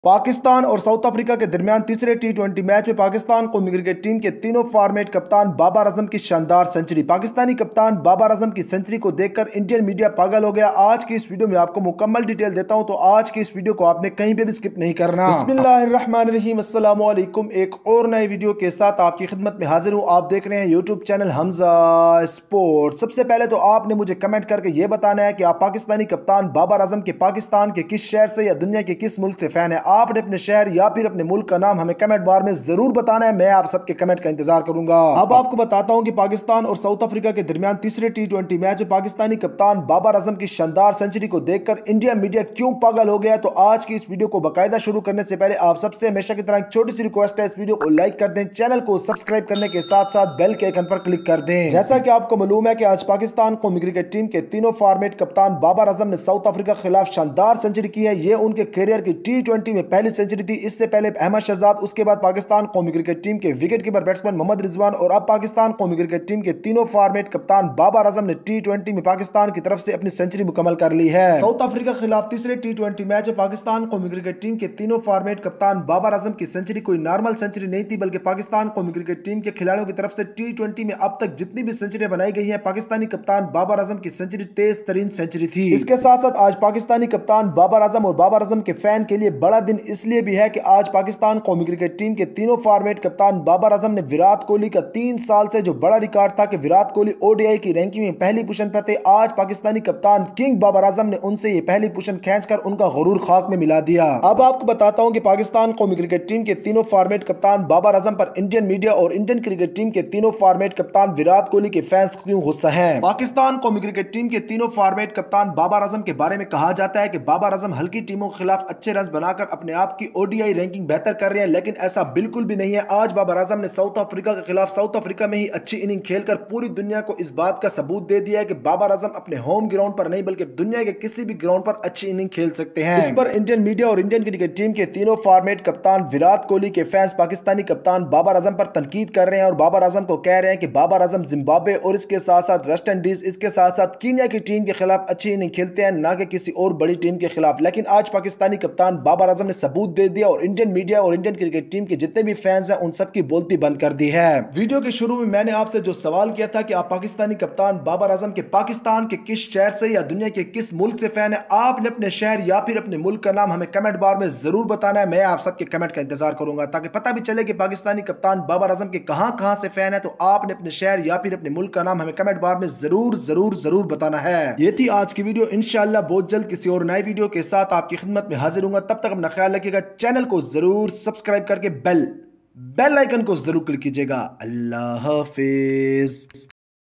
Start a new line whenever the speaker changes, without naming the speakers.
पाकिस्तान और south Africa के दरमियान तीसरे टी20 मैच में पाकिस्तान कौमी क्रिकेट टीम के तीनों फॉर्मेट कप्तान बाबर आजम की शानदार सेंचुरी। पाकिस्तानी कप्तान बाबर आजम की सेंचुरी को देखकर इंडियन मीडिया पागल हो गया। आज की इस वीडियो में आपको मुकम्मल डिटेल देता हूं, तो आज की इस वीडियो को आपने कहीं पे भी स्किप नहीं करना। बिस्मिल्लाहिर्रहमानिर्रहीम, अस्सलाम वालेकुम। एक और नए वीडियो के साथ आपकी खिदमत में हाजिर हूँ। आप देख रहे हैं यूट्यूब चैनल हमजा स्पोर्ट। सबसे पहले तो आपने मुझे कमेंट करके ये बताना है कि आप पाकिस्तानी कप्तान बाबर आजम के पाकिस्तान के किस शहर से या दुनिया के किस मुल्क से फैन है। आपने अपने शहर या फिर अपने मुल्क का नाम हमें कमेंट बार में जरूर बताना है। मैं आप सबके कमेंट का इंतजार करूंगा। अब आपको बताता हूं कि पाकिस्तान और साउथ अफ्रीका के दरमियान तीसरे टी20 मैच में पाकिस्तानी कप्तान बाबर आजम की शानदार सेंचुरी को देखकर इंडिया मीडिया क्यों पागल हो गया। तो आज की इस वीडियो को बाकायदा शुरू करने से पहले आप सबसे हमेशा की तरह एक छोटी सी रिक्वेस्ट है, इस वीडियो को लाइक कर दें, चैनल को सब्सक्राइब करने के साथ साथ बेल के आइकन पर क्लिक कर दें। जैसा कि आपको मालूम है कि आज पाकिस्तान कौमी क्रिकेट टीम के तीनों फॉर्मेट कप्तान बाबर आजम ने साउथ अफ्रीका के खिलाफ शानदार सेंचुरी की है। ये उनके करियर की टी20 में पहली सेंचुरी थी। इससे पहले अहमद शहजाद, उसके बाद पाकिस्तान कौमी क्रिकेट टीम के wicket keeper batsman Mohammad Rizwan और अब पाकिस्तान कौमी क्रिकेट टीम के तीनों फॉर्मेट कप्तान बाबर आजम ने टी20 में पाकिस्तान की तरफ से अपनी सेंचुरी मुकम्मल कर ली है। साउथ अफ्रीका के खिलाफ तीसरे टी20 मैच में पाकिस्तान कौमी क्रिकेट टीम के तीनों फॉर्मेट कप्तान बाबर आजम की सेंचुरी कोई नॉर्मल सेंचुरी नहीं थी, बल्कि पाकिस्तान कौमी क्रिकेट टीम के खिलाड़ियों की तरफ से टी20 में अब तक जितनी भी सेंचुरी बनाई गई है, पाकिस्तानी कप्तान बाबर आजम की सेंचुरी तेज तरीन सेंचुरी थी। इसके साथ साथ आज पाकिस्तानी कप्तान बाबर आजम और बाबर आजम के फैन के लिए बड़ा दिन इसलिए भी है कि आज पाकिस्तान कौमी क्रिकेट टीम के तीनों फॉर्मेट कप्तान बाबर आजम ने विराट कोहली का 3 साल से जो बड़ा रिकॉर्ड था कि विराट कोहली ओडीआई की रैंकिंग में पहली पोजीशन पर थे, आज पाकिस्तानी कप्तान किंग बाबर आजम ने उनसे ये पहली पोजीशन खींचकर उनका गुरूर खाक में मिला दिया। अब आपको बताता हूं कि पाकिस्तान कौमी क्रिकेट टीम के तीनों फॉर्मेट कप्तान बाबर आजम पर इंडियन मीडिया और इंडियन क्रिकेट टीम के तीनों फॉर्मेट कप्तान विराट कोहली के फैंस क्यों गुस्सा हैं। पाकिस्तान कौमी क्रिकेट टीम के तीनों फॉर्मेट कप्तान बाबर आजम के बारे में कहा जाता है कि बाबर आजम हल्की टीमों के खिलाफ अच्छे रन बनाकर अपने आप की ओडीआई रैंकिंग बेहतर कर रहे हैं, लेकिन ऐसा बिल्कुल भी नहीं है। आज बाबर आजम ने साउथ अफ्रीका के खिलाफ साउथ अफ्रीका में ही अच्छी इनिंग खेलकर पूरी दुनिया को इस बात का सबूत दे दिया है कि बाबर आजम अपने होम ग्राउंड पर नहीं बल्कि दुनिया के किसी भी ग्राउंड पर अच्छी इनिंग खेल सकते हैं। इस पर इंडियन मीडिया और इंडियन क्रिकेट टीम के तीनों फॉर्मेट कप्तान विराट कोहली के फैंस पाकिस्तानी कप्तान बाबर आजम पर तनकीद कर रहे हैं और बाबर आजम को कह रहे हैं कि बाबर आजम जिम्बाब्वे और इसके साथ साथ वेस्ट इंडीज, इसके साथ साथ कीनिया की टीम के खिलाफ अच्छी इनिंग खेलते हैं, ना कि किसी और बड़ी टीम के खिलाफ। लेकिन आज पाकिस्तानी कप्तान बाबर आजम ने सबूत दे दिया और इंडियन मीडिया और इंडियन क्रिकेट टीम के जितने भी फैंस हैं उन सबकी बोलती बंद कर दी है। वीडियो के शुरू में मैंने आपसे जो सवाल किया था कि आप पाकिस्तानी कप्तान बाबर आजम के पाकिस्तान के किस शहर से या दुनिया के किस मुल्क से फैन है, आपने अपने शहर या फिर अपने मुल्क का नाम हमें कमेंट बार में जरूर बताना है। मैं आप सबके कमेंट का इंतजार करूंगा ताकि पता भी चले कि पाकिस्तानी कप्तान बाबर आजम के कहां से फैन है। तो आपने अपने शहर या फिर अपने मुल्क का नाम हमें कमेंट बार में जरूर जरूर जरूर बताना है। ये थी आज की वीडियो। इंशाल्लाह बहुत जल्द किसी और नई वीडियो के साथ आपकी खिदमत में हाजिर हूंगा। तब तक अपना ख्याल रखिएगा। चैनल को जरूर सब्सक्राइब करके बेल आइकन को जरूर क्लिक कीजिएगा। अल्लाह हाफिज।